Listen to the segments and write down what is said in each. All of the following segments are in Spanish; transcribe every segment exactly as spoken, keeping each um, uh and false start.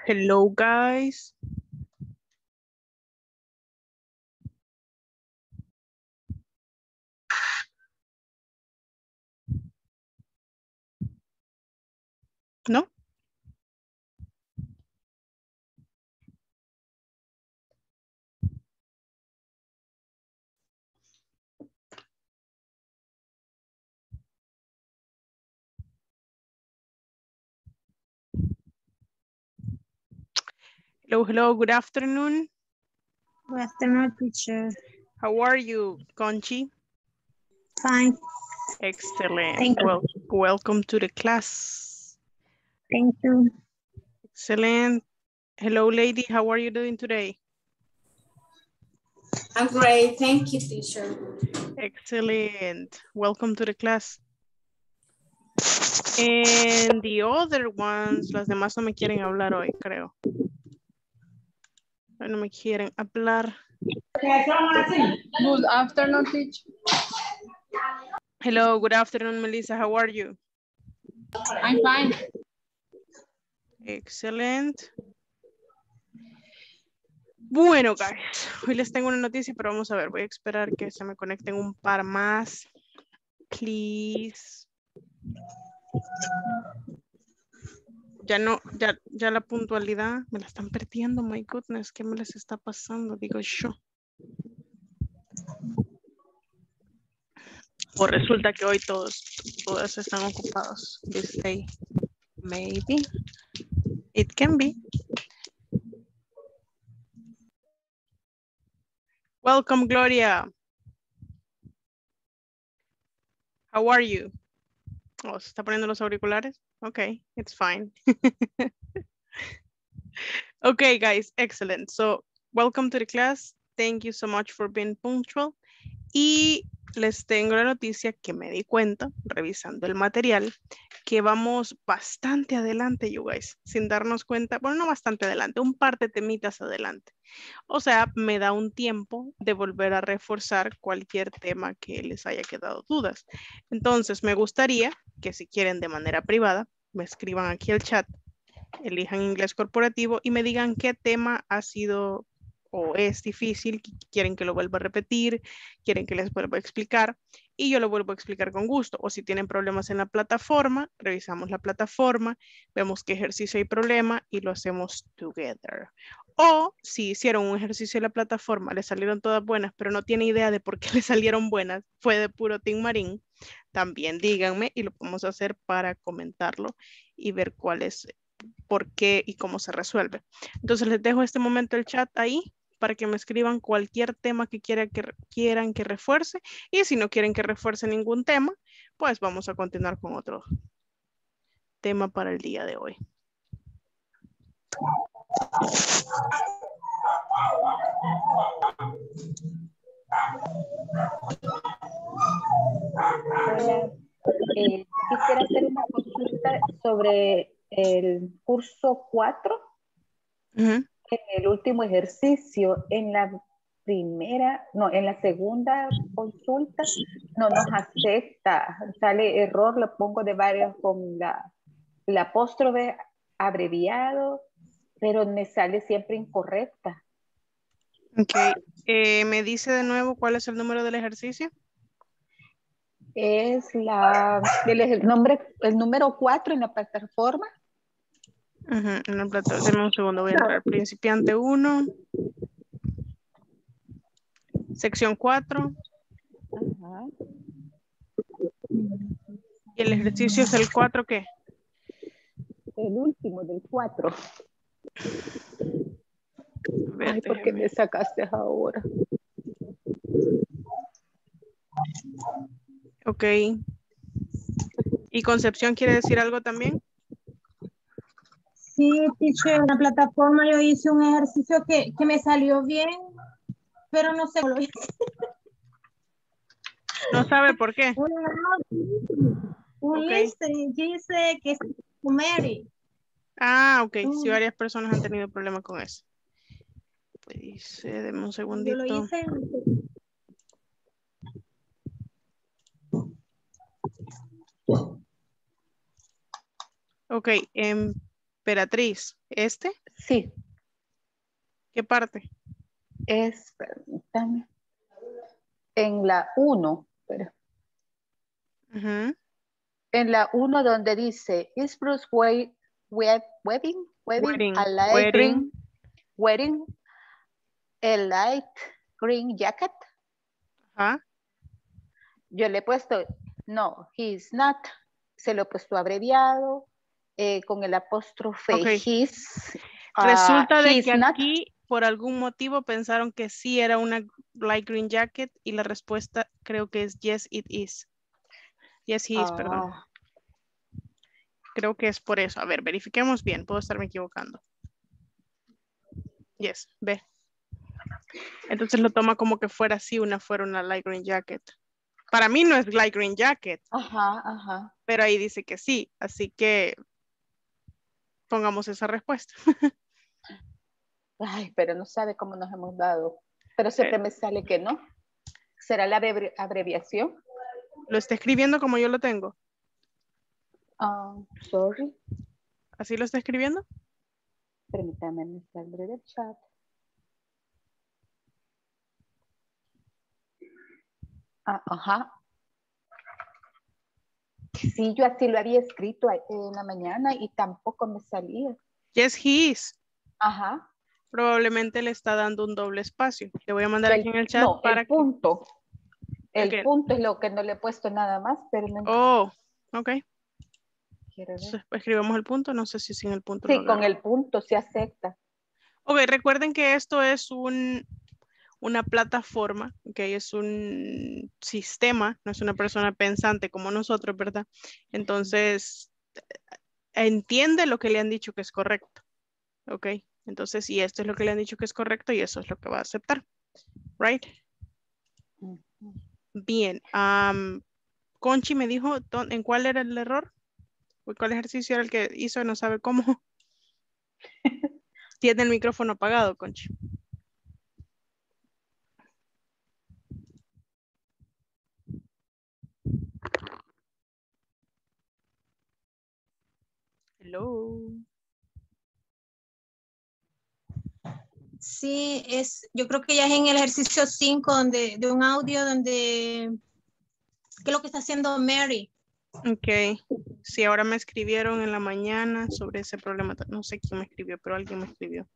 Hello, guys. ¿No? Hello, hello, good afternoon. Good afternoon, teacher. How are you, Conchi? Fine. Excellent. Thank you. Well, welcome to the class. Thank you. Excellent. Hello, lady. How are you doing today? I'm great. Thank you, teacher. Excellent. Welcome to the class. And the other ones, las demás no me quieren hablar hoy, creo. No me quieren hablar. Good afternoon, teacher. Hello, good afternoon, Melissa. How are you? I'm fine. Excellent. Bueno, guys, hoy les tengo una noticia, pero vamos a ver, voy a esperar que se me conecten un par más. Please. Ya no, ya, ya la puntualidad me la están perdiendo, my goodness, ¿qué me les está pasando? Digo yo. O resulta que hoy todos, todas están ocupados. This day, maybe. It can be. Welcome, Gloria. How are you? Oh, ¿se está poniendo los auriculares? Okay, it's fine. Okay, guys, excellent. So, welcome to the class. Thank you so much for being punctual. Y les tengo la noticia que me di cuenta, revisando el material, que vamos bastante adelante, you guys, sin darnos cuenta, bueno, no bastante adelante, un par de temitas adelante. O sea, me da un tiempo de volver a reforzar cualquier tema que les haya quedado dudas. Entonces, me gustaría que si quieren de manera privada, me escriban aquí al chat, elijan inglés corporativo y me digan qué tema ha sido o es difícil, quieren que lo vuelva a repetir, quieren que les vuelva a explicar y yo lo vuelvo a explicar con gusto. O si tienen problemas en la plataforma, revisamos la plataforma, vemos qué ejercicio hay problema y lo hacemos together. O si hicieron un ejercicio en la plataforma, le salieron todas buenas, pero no tiene idea de por qué le salieron buenas, fue de puro Team Marín, también díganme y lo podemos hacer para comentarlo y ver cuál es, por qué y cómo se resuelve. Entonces les dejo este momento el chat ahí para que me escriban cualquier tema que, quiera que quieran que refuerce y si no quieren que refuerce ningún tema, pues vamos a continuar con otro tema para el día de hoy. Hola, eh, quisiera hacer una consulta sobre el curso cuatro. Uh-huh. En el último ejercicio, en la primera, no, en la segunda consulta no nos acepta, sale error, lo pongo de varios con la, la apóstrofe abreviado, pero me sale siempre incorrecta. Ok, eh, ¿me dice de nuevo cuál es el número del ejercicio? Es la, el, el, nombre, el número cuatro en la plataforma. Uh-huh, en la plataforma, denme un segundo, voy a entrar. Principiante uno. Sección cuatro. Ajá. ¿Y el ejercicio es el cuatro qué? El último del cuatro. Ver, Ay, ¿por qué me sacaste ahora? Ok. ¿Y Concepción quiere decir algo también? Sí, teacher, en la plataforma yo hice un ejercicio que, que me salió bien, pero no sé cómo lo hice. No sabe por qué. Un, un Ok. listening dice que es Mary. Ah, ok. Mm. Sí, varias personas han tenido problemas con eso. Pues dice, deme un Yo segundito. lo hice. Ok, Emperatriz, ¿este? Sí. ¿Qué parte? Es, permítame, en la uno, pero Ujú. en la uno donde dice, is Bruce Wade, web, webbing, webbing, Wedding, a light wedding. green, wedding, a light green jacket. Ajá. Yo le he puesto, no, he's not, se lo he puesto abreviado, eh, con el apóstrofe, Ok. he's, Resulta uh, de he's que not. aquí, por algún motivo, pensaron que sí era una light green jacket y la respuesta creo que es yes, it is. Yes, he is, perdón. Ah, Creo que es por eso. A ver, verifiquemos bien. Puedo estarme equivocando. Yes, ve. Entonces lo toma como que fuera así, una fuera una light green jacket. Para mí no es light green jacket, ajá, ajá. pero ahí dice que sí. Así que pongamos esa respuesta. Ay, pero no sabe cómo nos hemos dado. Pero siempre Eh, me sale que no. ¿Será la abrevi- abreviación? Lo está escribiendo como yo lo tengo. Ah, sorry. ¿Así lo está escribiendo? Permítame, me saldré del chat. Ah, ajá. Sí, yo así lo había escrito en la mañana y tampoco me salía. Yes, he is. Ajá. Probablemente le está dando un doble espacio. Le voy a mandar El- aquí en el chat no, para el punto. que... El ¿El qué? punto es lo que no le he puesto nada más, pero no Oh, ok. quiero ver. Entonces, escribamos el punto. No sé si sin el punto lo Sí, con agarro. el punto se acepta. Ok, recuerden que esto es un, una plataforma, ok, es un sistema, no es una persona pensante como nosotros, ¿verdad? Entonces, entiende lo que le han dicho que es correcto, ok. Entonces, y esto es lo que le han dicho que es correcto y eso es lo que va a aceptar, right? Ujú. Bien, um, Conchi me dijo, ¿dó- ¿en cuál era el error? ¿O ¿Cuál ejercicio era el que hizo y no sabe cómo? Tiene el micrófono apagado, Conchi. Hello. Sí, es, yo creo que ya es en el ejercicio cinco donde, de un audio donde, ¿qué es lo que está haciendo Mary? Ok. Sí, ahora me escribieron en la mañana sobre ese problema. No sé quién me escribió, pero alguien me escribió.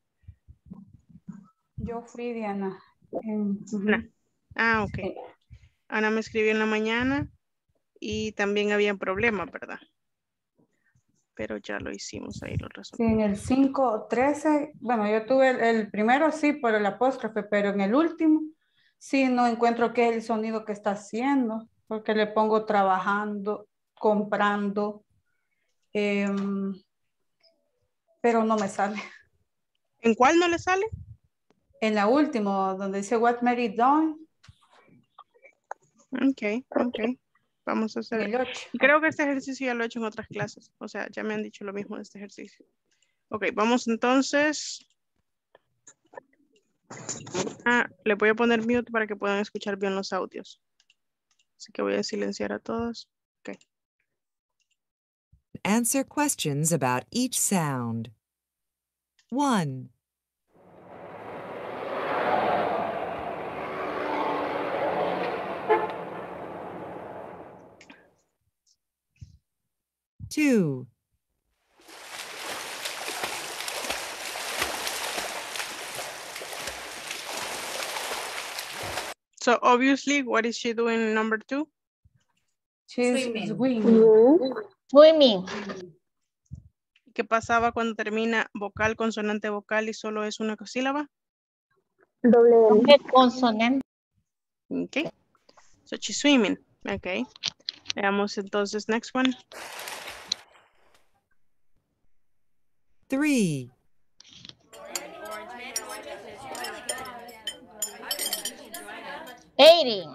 Yo fui Diana. En- ujú. Ana. Ah, ok. Sí. Ana me escribió en la mañana y también había problema, ¿verdad? Pero ya lo hicimos, ahí lo Sí, resolvimos. en el cinco trece, bueno, yo tuve el, el primero sí por el apóstrofe, pero en el último sí no encuentro qué es el sonido que está haciendo, porque le pongo trabajando, comprando, em, pero no me sale. ¿En cuál no le sale? En la última, donde dice What Mary Done, Ok, ok. Vamos a en hacer. el ocho. Y creo que este ejercicio ya lo he hecho en otras clases. O sea, ya me han dicho lo mismo de este ejercicio. Ok, vamos entonces. Ah, le voy a poner mute para que puedan escuchar bien los audios. Así que voy a silenciar a todos. Ok. Answer questions about each sound. One. Two. So obviously, what is she doing in number two? She's Swimming. swimming. Swimming. ¿Qué pasaba cuando termina vocal, consonante, vocal y solo es una sílaba? Doble consonante. Okay. So she's swimming. Okay. Veamos entonces next one. Three. Eating.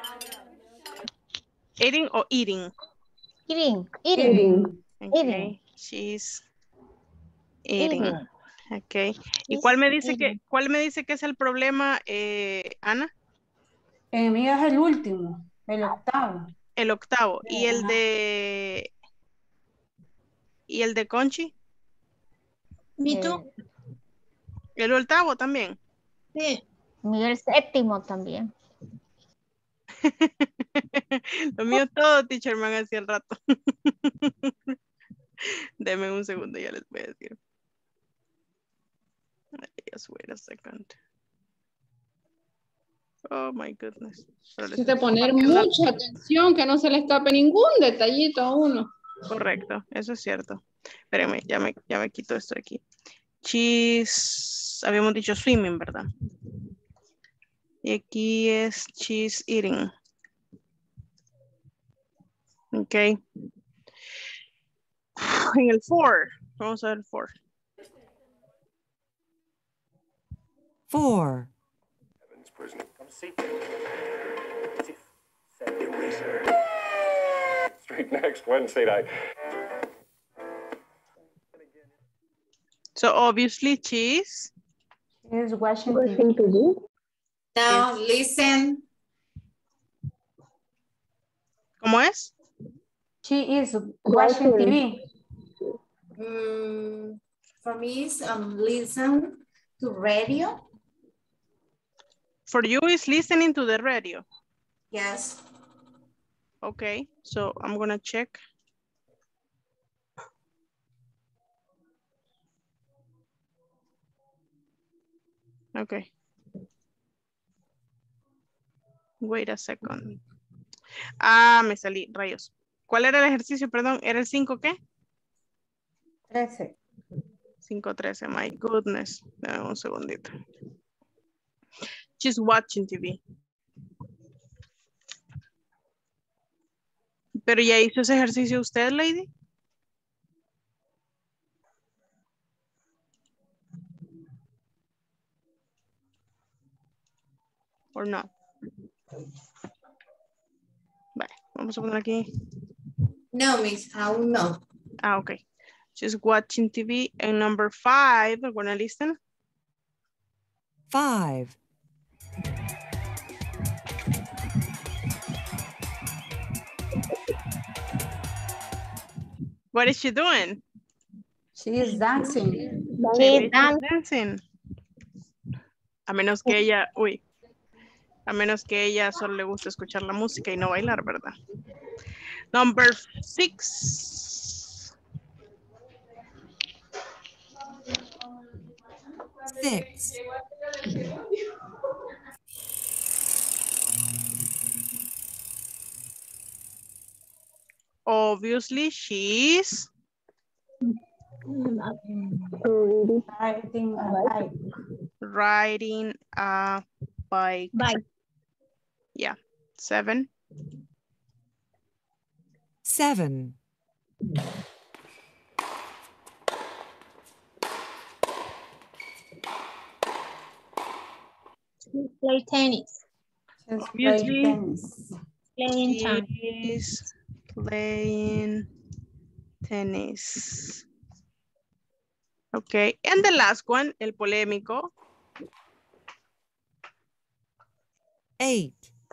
Eating o eating. Eating. Eating. Okay. Eating. She's eating. Eating. Okay. ¿Y She's cuál me dice que eating. cuál me dice que es el problema, eh, Ana? En mí es el último, el octavo. El octavo. ¿Y el Ajá. de y el de Conchi? Me Eh, too. ¿El octavo también? Sí. Y el séptimo también. Lo mío todo, teacher man, hacía el rato. Deme un segundo, ya les voy a decir. Just wait a second. Oh my goodness. Necesita poner mucha atención, que no se le escape ningún detallito a uno. Correcto, eso es cierto. Espérenme, ya me, ya me quito esto de aquí. Cheese, habíamos dicho swimming, ¿verdad? Y aquí es cheese eating. Ok. En el four, vamos a ver el four. Four. Straight next Wednesday night. So obviously cheese. Is watching T V. Now listen. ¿Cómo es? She is watching T V. Mm, for me, is um, listen to radio. For you is listening to the radio. Yes. Okay, so I'm gonna check. Okay. Wait a second. Ah, me salí, rayos. ¿Cuál era el ejercicio? Perdón, ¿era el cinco qué? trece. cinco trece, my goodness. Dame un segundito. She's watching T V. ¿Pero ya hizo ese ejercicio usted, lady? ¿O no? Vale, vamos a poner aquí. No, miss, aún no. Ah, ok. She's watching T V. And number five, ¿alguna listen? Five. What is she doing? She is dancing. Sí, dan- Dancing. A menos que ella, uy, a menos que ella solo le guste escuchar la música y no bailar, ¿verdad? Number six. Six. Obviously, she's Riding a bike. riding a bike. Bye. Yeah, seven. Seven. Play tennis. She's Obviously. playing tennis. Playing time. She's playing tennis. Okay, and the last one, el polémico. Eight.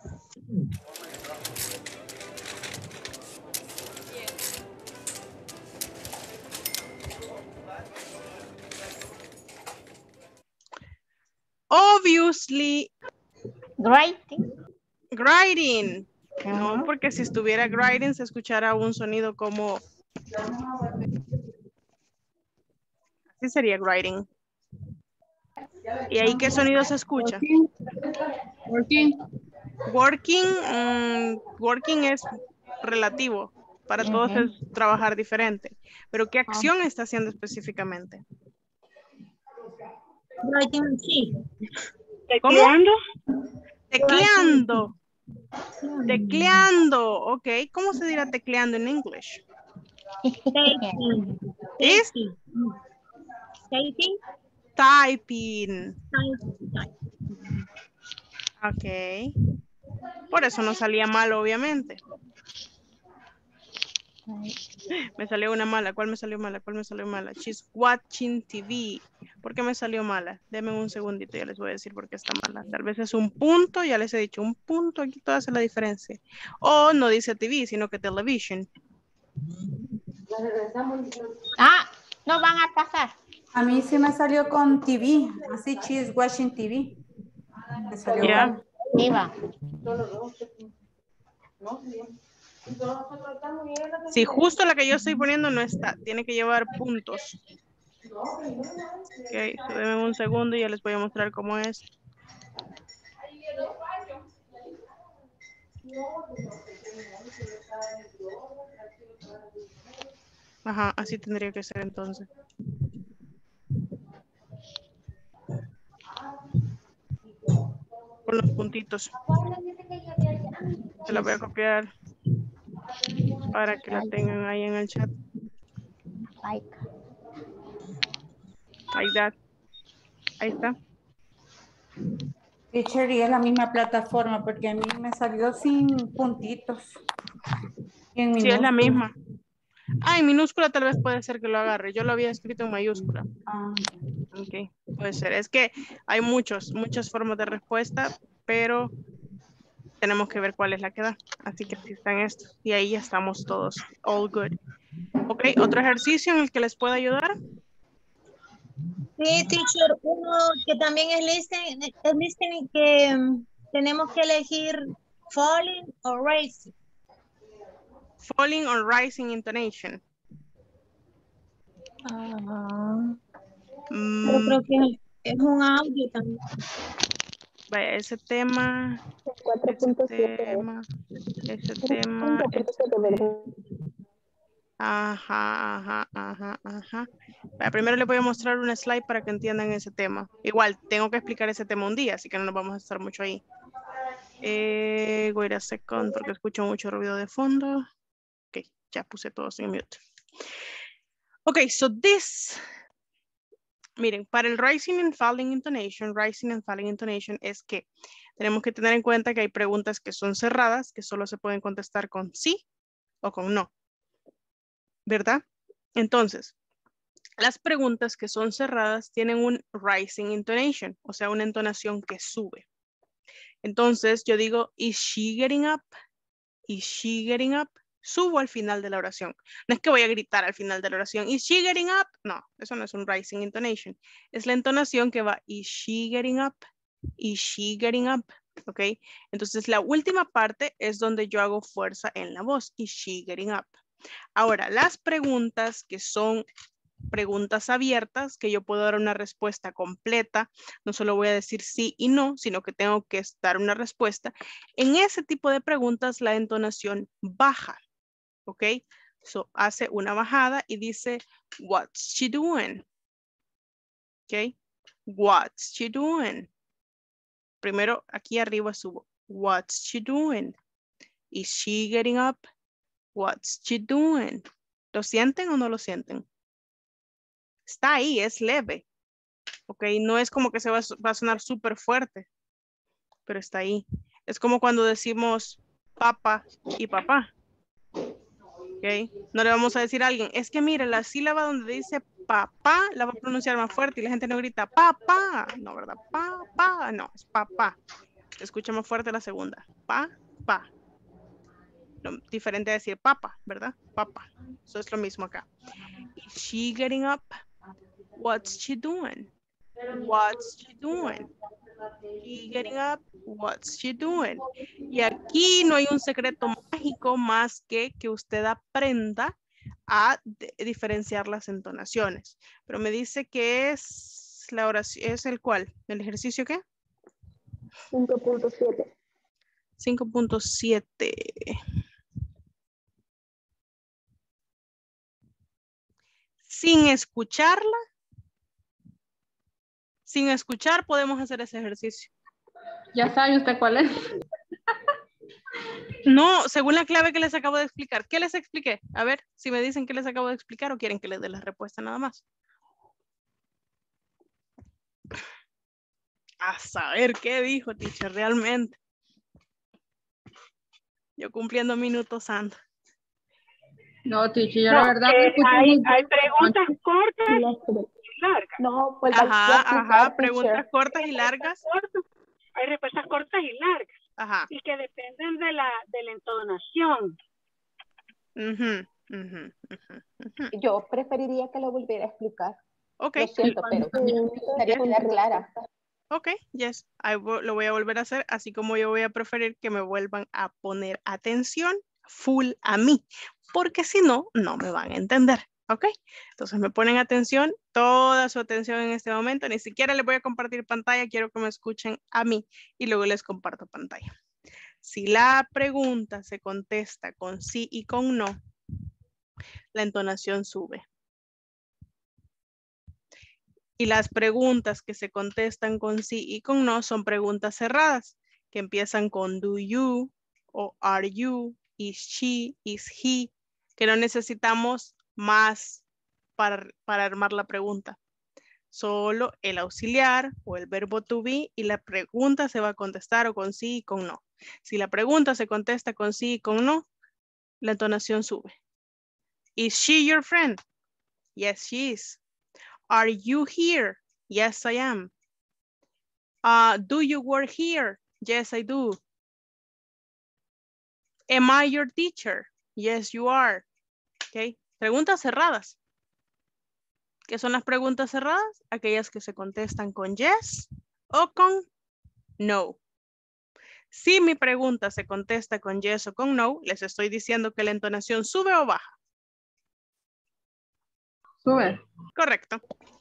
Obviously, Writing. grinding. No, porque si estuviera grinding se escuchara un sonido como... Así sería grinding. ¿Y ahí qué sonido se escucha? Working. Working, mm, working es relativo. Para todos Ujú. es trabajar diferente. Pero ¿qué acción está haciendo específicamente? Writing machine. ¿Cómo? Tecleando. Tecleando. Ok. ¿Cómo se dirá tecleando en inglés? Typing. Es Typing. typing. Typing. Ok. Por eso no salía mal, obviamente. Me salió una mala. ¿Cuál me salió mala? ¿Cuál me salió mala? She's watching T V. ¿Por qué me salió mala? Denme un segundito, ya les voy a decir por qué está mala. Tal vez es un punto, ya les he dicho, un punto aquí todo hace la diferencia. O no dice T V, sino que television. Ah, no van a pasar. A mí sí me salió con T V, así she's watching T V. Me salió Ya. bueno. Iba. Si justo la que yo estoy poniendo no está, tiene que llevar puntos. Ok, so denme un segundo y ya les voy a mostrar cómo es. Ajá, así tendría que ser entonces. Con los puntitos. Se la voy a copiar para que la tengan ahí en el chat. Like. Like that. Ahí está. Teacher, y es la misma plataforma porque a mí me salió sin puntitos. Y en Sí, es la minúscula. misma. Ah, en minúscula tal vez puede ser que lo agarre. Yo lo había escrito en mayúscula. Ah, Ok, puede ser. Es que hay muchos, muchas formas de respuesta, pero tenemos que ver cuál es la que da. Así que aquí están estos. Y ahí ya estamos todos. All good. Ok, otro ejercicio en el que les pueda ayudar. Sí, teacher, uno que también es listening, es listening que mm, tenemos que elegir falling o raising. Falling or rising intonation. Ah, Mm, pero creo que es un audio también. vaya, ese tema, cuatro ese punto siete. tema, ese tema, ese tema. Ajá, ajá, ajá, ajá. Vaya, primero les voy a mostrar una slide para que entiendan ese tema. Igual, tengo que explicar ese tema un día, así que no nos vamos a estar mucho ahí. Eh, wait a second, porque escucho mucho ruido de fondo. Ok, ya puse todos en mute. Ok, so this, miren, para el rising and falling intonation, rising and falling intonation es que tenemos que tener en cuenta que hay preguntas que son cerradas, que solo se pueden contestar con sí o con no, ¿verdad? Entonces, las preguntas que son cerradas tienen un rising intonation, o sea, una entonación que sube. Entonces, yo digo, is she getting up? Is she getting up? Subo al final de la oración. No es que voy a gritar al final de la oración. Is she getting up? No, eso no es un rising intonation. Es la entonación que va, is she getting up? Is she getting up? ¿Ok? Entonces la última parte es donde yo hago fuerza en la voz. Is she getting up? Ahora, las preguntas que son preguntas abiertas, que yo puedo dar una respuesta completa, no solo voy a decir sí y no, sino que tengo que dar una respuesta. En ese tipo de preguntas, la entonación baja. ¿Ok? So, hace una bajada y dice, what's she doing? ¿Ok? What's she doing? Primero, aquí arriba subo. What's she doing? Is she getting up? What's she doing? ¿Lo sienten o no lo sienten? Está ahí, es leve. ¿Ok? No es como que se va, va a sonar súper fuerte, pero está ahí. Es como cuando decimos papá y papá. ¿Ok? No le vamos a decir a alguien, es que mire, la sílaba donde dice papá la va a pronunciar más fuerte y la gente no grita papá. No, ¿verdad? Papá, no, es papá. Se escucha más fuerte la segunda. Papá. No, diferente a decir papa, ¿verdad? Papa. Eso es lo mismo acá. Is she getting up? What's she doing? What's she doing? She getting up? What's she doing? Y aquí no hay un secreto mágico más que que usted aprenda a diferenciar las entonaciones. Pero me dice que es la oración, ¿es el cuál? ¿El ejercicio qué? cinco punto siete. cinco punto siete. Sin escucharla, sin escuchar podemos hacer ese ejercicio. Ya sabe usted cuál es. No, según la clave que les acabo de explicar. ¿Qué les expliqué? A ver, si me dicen que les acabo de explicar o quieren que les dé la respuesta nada más. A saber qué dijo, teacher, realmente. Yo cumpliendo minutos santos. No, teacher, yo No, la verdad eh, me escucho hay, muy hay bien. preguntas cortas y largas. No, pues Ajá, ajá, preguntas cortas y largas. Cortas, hay respuestas cortas y largas. Ajá. Y que dependen de la, de la entonación. Uh-huh, uh-huh, uh-huh, uh-huh. Yo preferiría que lo volviera a explicar. Ok. Lo siento, pero me gustaría quedar clara. Ok, yes. I vo- lo voy a volver a hacer, así como yo voy a preferir que me vuelvan a poner atención full a mí, porque si no, no me van a entender. Ok, entonces me ponen atención, toda su atención en este momento. Ni siquiera les voy a compartir pantalla, quiero que me escuchen a mí y luego les comparto pantalla. Si la pregunta se contesta con sí y con no, la entonación sube. Y las preguntas que se contestan con sí y con no son preguntas cerradas, que empiezan con do you o are you, is she, is he, que no necesitamos más para, para armar la pregunta. Solo el auxiliar o el verbo to be y la pregunta se va a contestar o con sí y con no. Si la pregunta se contesta con sí y con no, la entonación sube. Is she your friend? Yes, she is. Are you here? Yes, I am. Uh, do you work here? Yes, I do. Am I your teacher? Yes, you are. Okay. Preguntas cerradas. ¿Qué son las preguntas cerradas? Aquellas que se contestan con yes o con no. Si mi pregunta se contesta con yes o con no, les estoy diciendo que la entonación sube o baja. Sube. Correcto.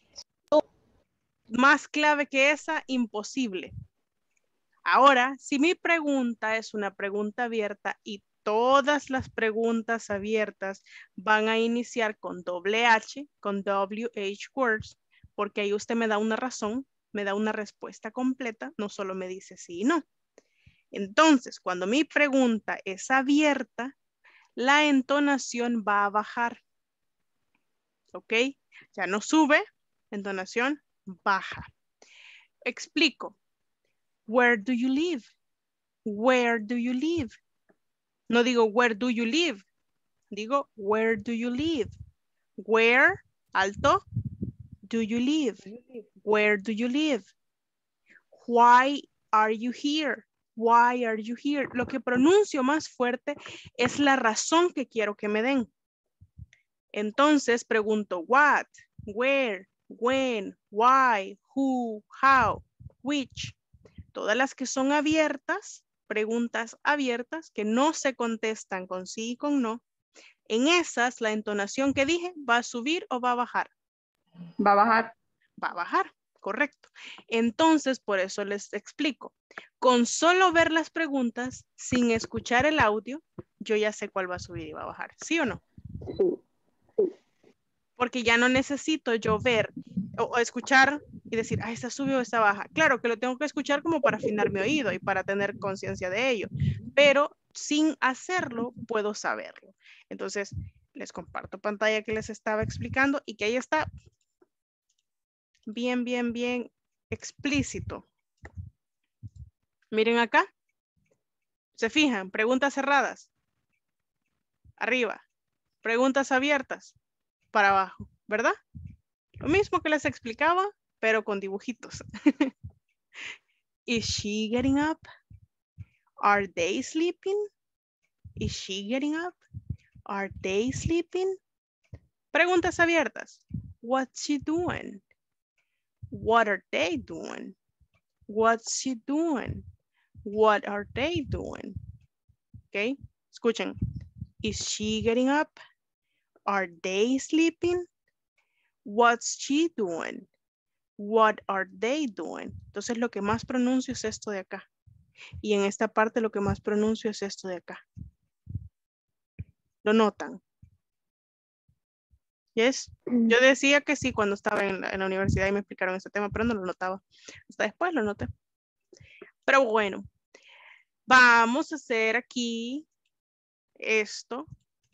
Más clave que esa, imposible. Ahora, si mi pregunta es una pregunta abierta y todas las preguntas abiertas van a iniciar con doble H, con W H words, porque ahí usted me da una razón, me da una respuesta completa, no solo me dice sí y no. Entonces, cuando mi pregunta es abierta, la entonación va a bajar. ¿Ok? Ya no sube, entonación baja. Explico. Where do you live? Where do you live? No digo where do you live. Digo where do you live? Where, alto, do you live? Where do you live? Why are you here? Why are you here? Lo que pronuncio más fuerte es la razón que quiero que me den. Entonces pregunto what, where, when, why, who, how, which. Todas las que son abiertas, preguntas abiertas que no se contestan con sí y con no, en esas la entonación que dije va a subir o va a bajar. Va a bajar. Va a bajar, correcto. Entonces, por eso les explico. Con solo ver las preguntas, sin escuchar el audio, yo ya sé cuál va a subir y va a bajar. ¿Sí o no? Porque ya no necesito yo ver o, o escuchar y decir, ah, esta sube o esta baja. Claro que lo tengo que escuchar como para afinar mi oído y para tener conciencia de ello, pero sin hacerlo puedo saberlo. Entonces, les comparto pantalla que les estaba explicando y que ahí está bien, bien, bien explícito. Miren acá. ¿Se fijan? Preguntas cerradas. Arriba. Preguntas abiertas. Para abajo, ¿verdad? Lo mismo que les explicaba, pero con dibujitos. Is she getting up? Are they sleeping? Is she getting up? Are they sleeping? Preguntas abiertas. What's she doing? What are they doing? What's she doing? What are they doing? Ok, escuchen. Is she getting up? Are they sleeping? What's she doing? What are they doing? Entonces lo que más pronuncio es esto de acá. Y en esta parte lo que más pronuncio es esto de acá. ¿Lo notan? ¿Yes? Yo decía que sí cuando estaba en la, en la universidad y me explicaron este tema, pero no lo notaba. Hasta después lo noté. Pero bueno, vamos a hacer aquí esto.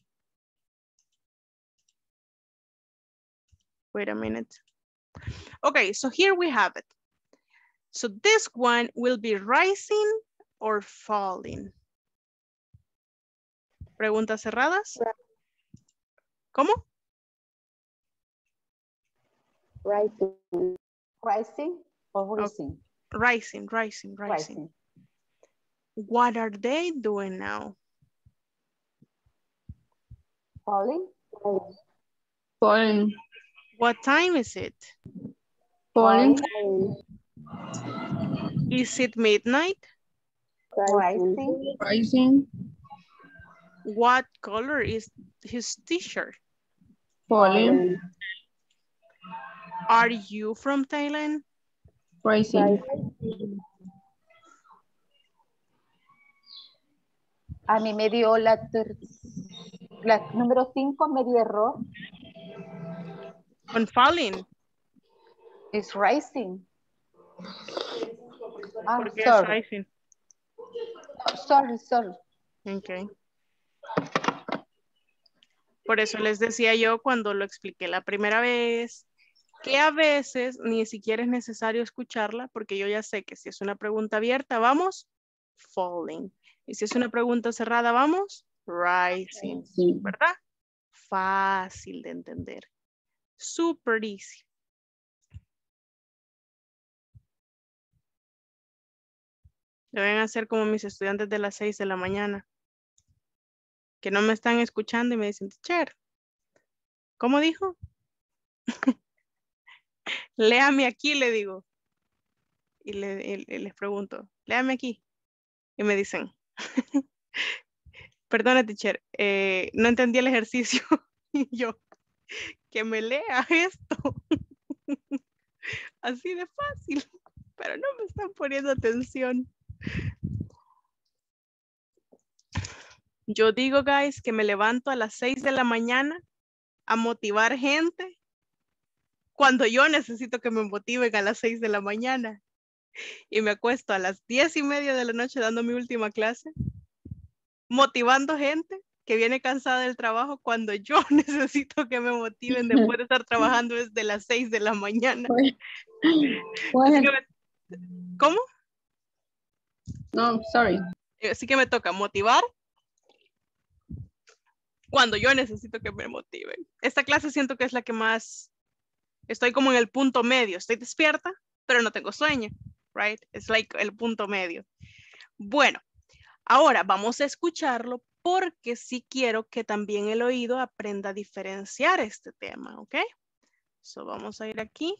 Wait a minute. Okay, so here we have it. So this one will be rising or falling. ¿Preguntas cerradas? ¿Cómo? Rising. Rising or rising? Oh, rising, rising, rising, rising. What are they doing now? Falling? Falling. What time is it? Falling. Is it midnight? Rising. Rising. What color is his t-shirt? Falling. Are you from Thailand? Rising. A mí me dio la, ter- la número cinco, me dio error. On falling. It's rising. Ah, Porque es sorry. rising. Oh, sorry, sorry. Okay. Por eso les decía yo cuando lo expliqué la primera vez, que a veces ni siquiera es necesario escucharla, porque yo ya sé que si es una pregunta abierta, vamos, falling. Y si es una pregunta cerrada, vamos, rising. Sí. ¿Verdad? Fácil de entender. Super easy. Deben hacer como mis estudiantes de las seis de la mañana, que no me están escuchando y me dicen, teacher, ¿cómo dijo? Léame aquí, le digo. Y, le, y- y les pregunto, léame aquí. Y me dicen, perdona, teacher, eh, no entendí el ejercicio. Y yo, que me lea esto. Así de fácil. Pero no me están poniendo atención. Yo digo, guys, que me levanto a las seis de la mañana a motivar gente cuando yo necesito que me motiven a las seis de la mañana. Y me acuesto a las diez y media de la noche dando mi última clase, motivando gente que viene cansada del trabajo cuando yo necesito que me motiven después de estar trabajando desde las seis de la mañana. Así que me- ¿Cómo? No, sorry. Así que me toca motivar cuando yo necesito que me motiven. Esta clase siento que es la que más, estoy como en el punto medio. Estoy despierta, pero no tengo sueño, right? Es like el punto medio. Bueno, ahora vamos a escucharlo porque sí quiero que también el oído aprenda a diferenciar este tema, ¿ok? So vamos a ir aquí.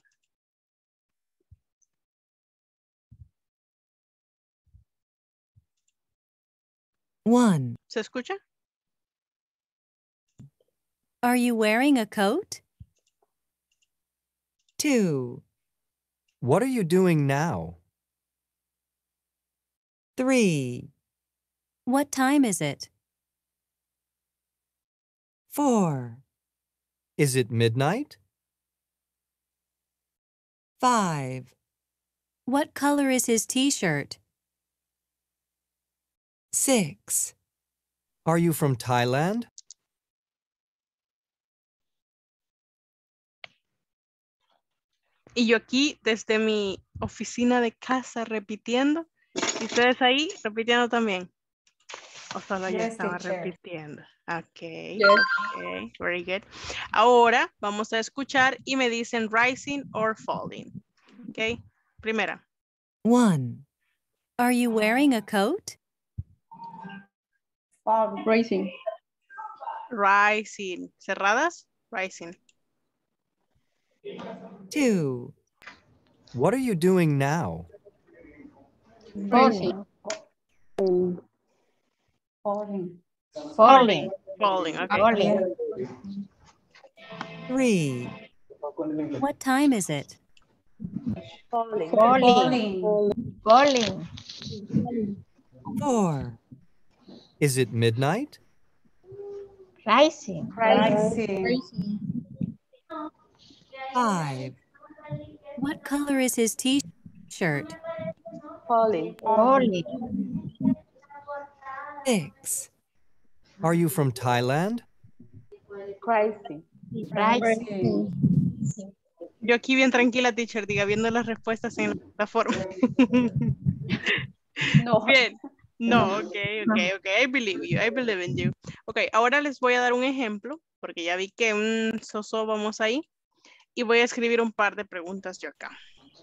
One. ¿Se escucha? Are you wearing a coat? Two. What are you doing now? Three. What time is it? Four. Is it midnight? Five. What color is his t-shirt? Six. Are you from Thailand? Y yo aquí desde mi oficina de casa repitiendo. ¿Y ustedes ahí repitiendo también? O solo yo Yes, estaba teacher. repitiendo. Ok, Yes. ok, very good. Ahora vamos a escuchar y me dicen rising or falling. Ok, primera. One. Are you wearing a coat? Falling. Rising. Rising. ¿Cerradas? Rising. Two. What are you doing now? Rising. Falling. Falling. Falling, ok. Falling. Three. What time is it? Falling. Falling. Falling. Four. Is it midnight? Rising. Rising. Five. What color is his t-shirt? Falling. Falling. Six. Are you from Thailand? Rising. Rising. Yo aquí bien tranquila, teacher, diga, viendo las respuestas en la plataforma. No. Bien. No, ok, ok, ok. I believe you, I believe in you. Ok, ahora les voy a dar un ejemplo, porque ya vi que un soso vamos ahí. Y voy a escribir un par de preguntas yo acá.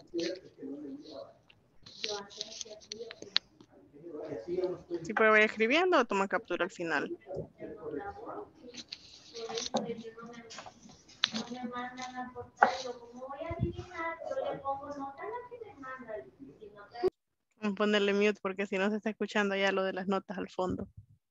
Si puedo voy escribiendo o toma captura al final. Vamos a ponerle mute porque si no se está escuchando ya lo de las notas al fondo.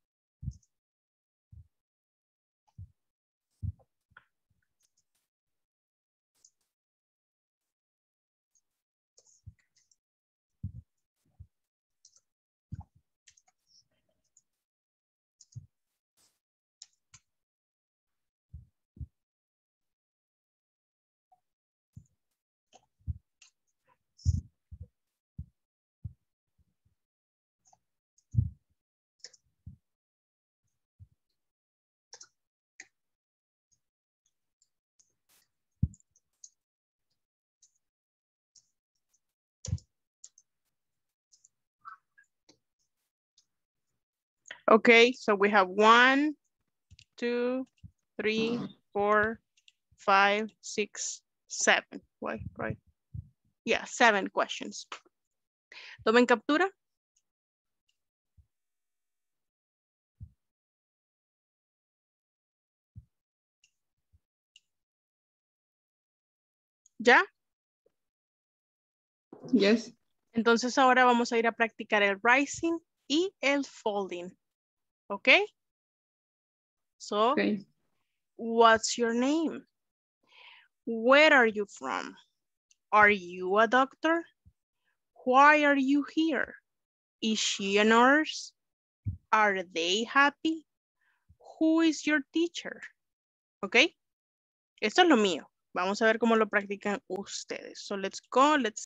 Okay, so we have one, two, three, four, five, six, seven. Right, right. Yeah, seven questions. Tomen captura. ¿Ya? Yes. Entonces ahora vamos a ir a practicar el rising y el folding. Okay? So, Okay. what's your name? Where are you from? Are you a doctor? Why are you here? Is she a nurse? Are they happy? Who is your teacher? Okay? Esto es lo mío. Vamos a ver cómo lo practican ustedes. So let's go. Let's